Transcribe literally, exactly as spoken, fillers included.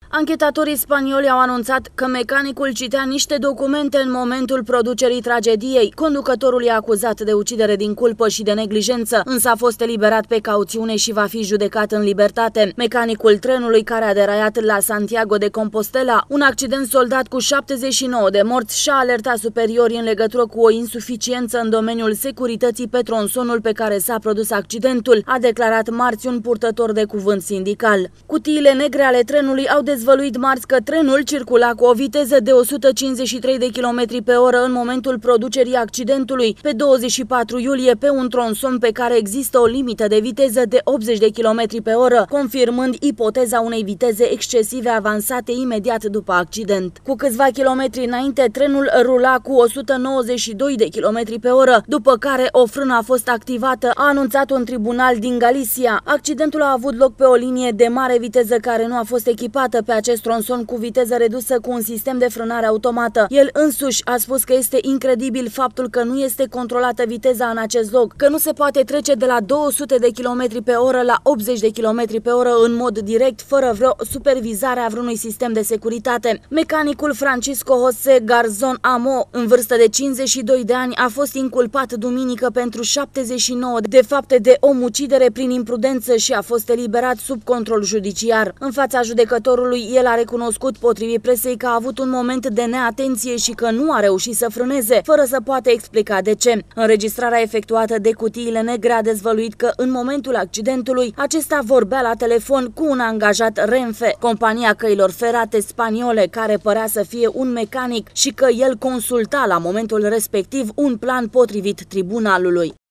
Anchetatorii spanioli au anunțat că mecanicul citea niște documente în momentul producerii tragediei. Conducătorul e acuzat de ucidere din culpă și de neglijență, însă a fost eliberat pe cauțiune și va fi judecat în libertate. Mecanicul trenului care a deraiat la Santiago de Compostela, un accident soldat cu șaptezeci și nouă de morți, și-a alertat superiorii în legătură cu o insuficiență în domeniul securității pe tronsonul pe care s-a produs accidentul, a declarat marți un purtător de cuvânt sindical. Cutiile negre ale trenului au dezvăluit marți că trenul circula cu o viteză de o sută cincizeci și trei de kilometri pe oră în momentul producerii accidentului, pe douăzeci și patru iulie, pe un tronson pe care există o limită de viteză de optzeci de kilometri pe oră, confirmând ipoteza unei viteze excesive avansate imediat după accident. Cu câțiva kilometri înainte, trenul rula cu o sută nouăzeci și doi de kilometri pe oră, după care o frână a fost activată, a anunțat un tribunal din Galicia. Accidentul a avut loc pe o linie de mare viteză care nu a fost echipată pe acest tronson cu viteză redusă cu un sistem de frânare automată. El însuși a spus că este incredibil faptul că nu este controlată viteza în acest loc, că nu se poate trece de la două sute de kilometri pe oră la optzeci de kilometri pe oră în mod direct, fără vreo supervizare a vreunui sistem de securitate. Mecanicul Francisco José Garzón Amo, în vârstă de cincizeci și doi de ani, a fost inculpat duminică pentru șaptezeci și nouă de fapte de omucidere prin imprudență și a fost eliberat sub control judiciar. În fața judecătorului, el a recunoscut, potrivit presei, că a avut un moment de neatenție și că nu a reușit să frâneze, fără să poată explica de ce. Înregistrarea efectuată de cutiile negre a dezvăluit că în momentul accidentului acesta vorbea la telefon cu un angajat Renfe, compania căilor ferate spaniole, care părea să fie un mecanic, și că el consulta la momentul respectiv un plan potrivit tribunalului.